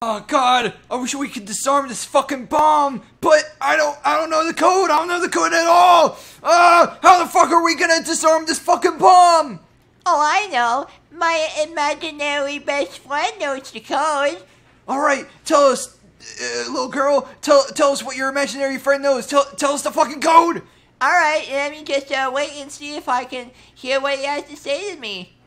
Oh God, I wish we could disarm this fucking bomb, but I don't know the code. I don't know the code at all. How the fuck are we gonna disarm this fucking bomb? Oh, I know. My imaginary best friend knows the code. All right, tell us, little girl. Tell us what your imaginary friend knows. Tell us the fucking code. All right, let me just wait and see if I can hear what he has to say to me.